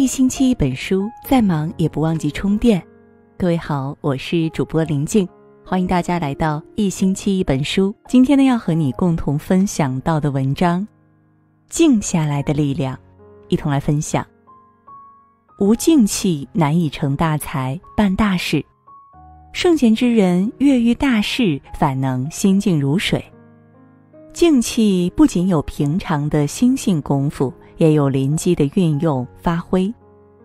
一星期一本书，再忙也不忘记充电。各位好，我是主播林静，欢迎大家来到一星期一本书。今天呢，要和你共同分享到的文章，静下来的力量，一同来分享。无静气难以成大才，办大事。圣贤之人越遇大事，反能心静如水。静气不仅有平常的心性功夫，也有临机的运用发挥。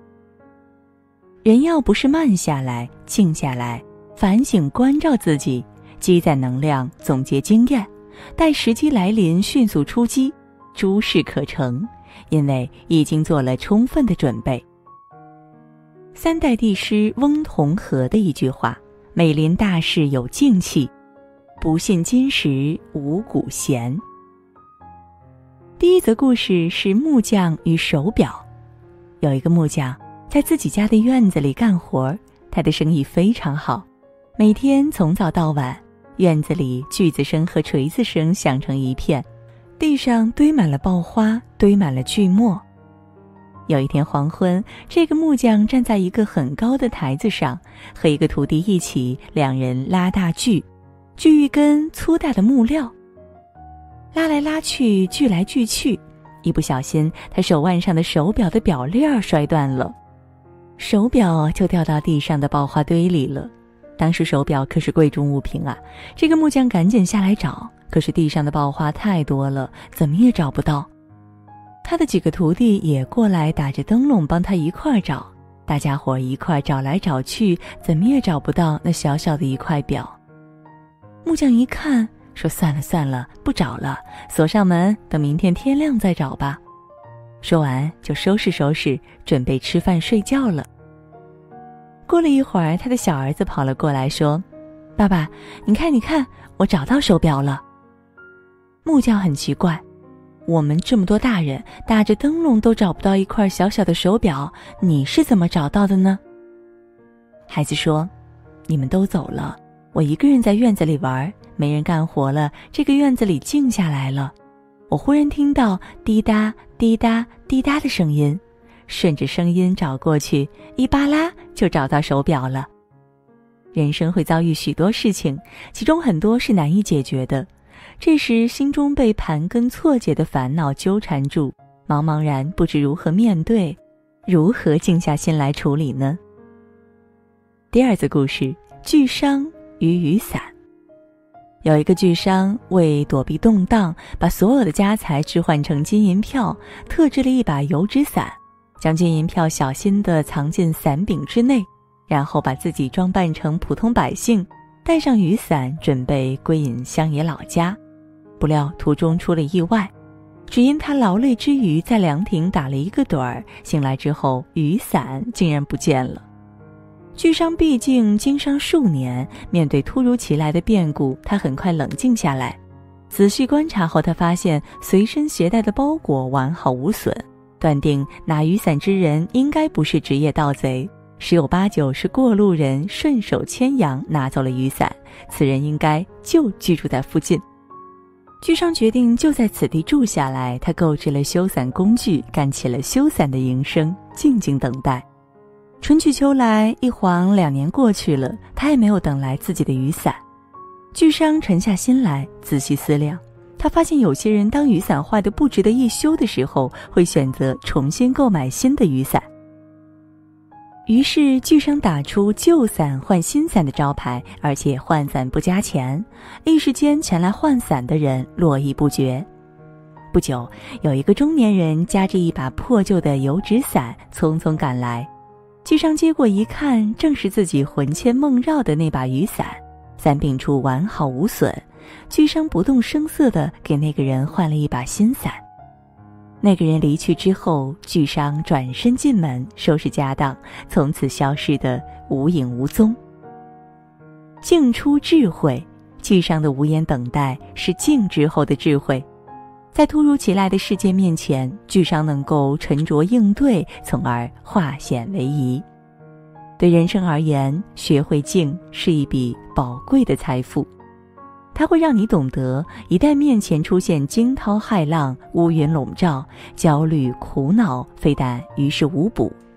人要不是慢下来，静下来，反省关照自己，积攒能量，总结经验，待时机来临迅速出击，诸事可成，因为已经做了充分的准备。三代帝师翁同龢的一句话，每临大事有静气，不信今时无古贤。第一则故事是木匠与手表。有一个木匠在自己家的院子里干活，他的生意非常好，每天从早到晚，院子里锯子声和锤子声响成一片，地上堆满了爆花，堆满了锯末。有一天黄昏，这个木匠站在一个很高的台子上，和一个徒弟一起，两人拉大锯一根粗大的木料，拉来拉去，锯来锯去，一不小心他手腕上的手表的表链摔断了，手表就掉到地上的爆花堆里了。当时手表可是贵重物品啊，这个木匠赶紧下来找，可是地上的爆花太多了，怎么也找不到。他的几个徒弟也过来打着灯笼帮他一块找，大家伙一块找来找去，怎么也找不到那小小的一块表。木匠一看说，算了，不找了，锁上门，等明天天亮再找吧。说完就收拾，准备吃饭睡觉了。过了一会儿，他的小儿子跑了过来说，爸爸，你看，我找到手表了。木匠很奇怪，我们这么多大人打着灯笼都找不到一块小小的手表，你是怎么找到的呢？孩子说，你们都走了，我一个人在院子里玩，没人干活了，这个院子里静下来了。我忽然听到滴答滴答滴答的声音，顺着声音找过去，一扒拉就找到手表了。人生会遭遇许多事情，其中很多是难以解决的，这时心中被盘根错节的烦恼纠缠住，茫茫然不知如何面对，如何静下心来处理呢？第二则故事，巨商与雨伞。有一个巨商为躲避动荡，把所有的家财置换成金银票，特制了一把油纸伞，将金银票小心地藏进伞柄之内，然后把自己装扮成普通百姓，带上雨伞，准备归隐乡野老家。不料途中出了意外，只因他劳累之余在凉亭打了一个盹儿，醒来之后雨伞竟然不见了。巨商毕竟经商数年，面对突如其来的变故，他很快冷静下来。仔细观察后，他发现随身携带的包裹完好无损，断定拿雨伞之人应该不是职业盗贼，十有八九是过路人顺手牵羊拿走了雨伞，此人应该就居住在附近。巨商决定就在此地住下来，他购置了修伞工具，干起了修伞的营生，静静等待。春去秋来，一晃2年过去了，他也没有等来自己的雨伞。巨商沉下心来，仔细思量，他发现有些人当雨伞坏得不值得一修的时候，会选择重新购买新的雨伞。于是巨商打出旧伞换新伞的招牌，而且换伞不加钱，一时间前来换伞的人络绎不绝。不久，有一个中年人夹着一把破旧的油纸伞匆匆赶来，巨商接过一看，正是自己魂牵梦绕的那把雨伞，伞柄处完好无损。巨商不动声色地给那个人换了一把新伞。那个人离去之后，巨商转身进门，收拾家当，从此消失得无影无踪。静出智慧，巨商的无言等待是静之后的智慧。在突如其来的事件面前，巨商能够沉着应对，从而化险为夷。对人生而言，学会静是一笔宝贵的财富。它会让你懂得，一旦面前出现惊涛骇浪、乌云笼罩，焦虑苦恼非但于事无补，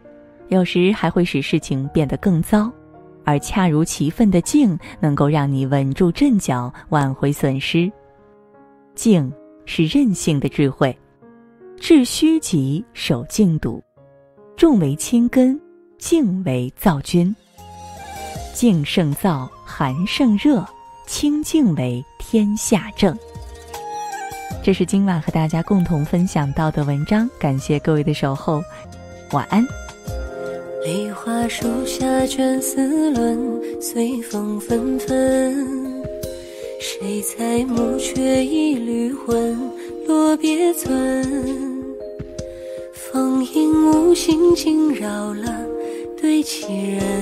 有时还会使事情变得更糟，而恰如其分的静能够让你稳住阵脚，挽回损失。静是任性的智慧，致虚极，守静笃。重为轻根，静为躁君。静胜躁，寒胜热，清静为天下正。这是今晚和大家共同分享到的文章，感谢各位的守候，晚安。 梨花树下卷丝纶，随风纷纷。谁裁木缺一缕魂，落别村。风影无心惊扰了对棋人，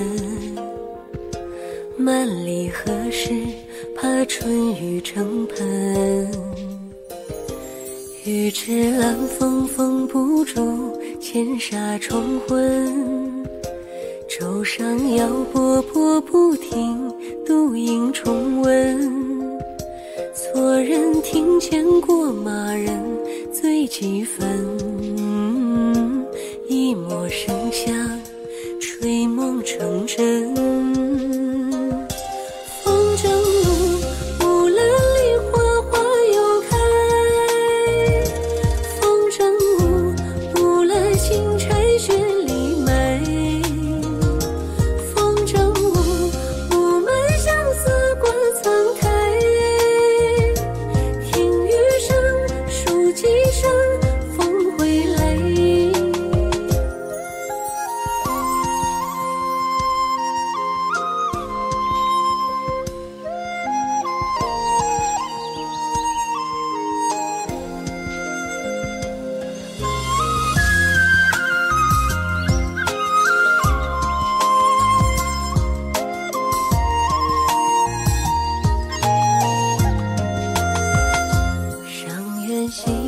万里何时怕春雨成盆。欲知兰风风不住，千沙重昏。舟上摇波波不停，独影重温。错人听见过马人醉几分，一抹生香吹梦成真。风筝路，无论梨花花又开。风筝路，无论新柴雪里埋。风筝路，我们相思观苍苔。听雨声，数几声，风回来。上元夕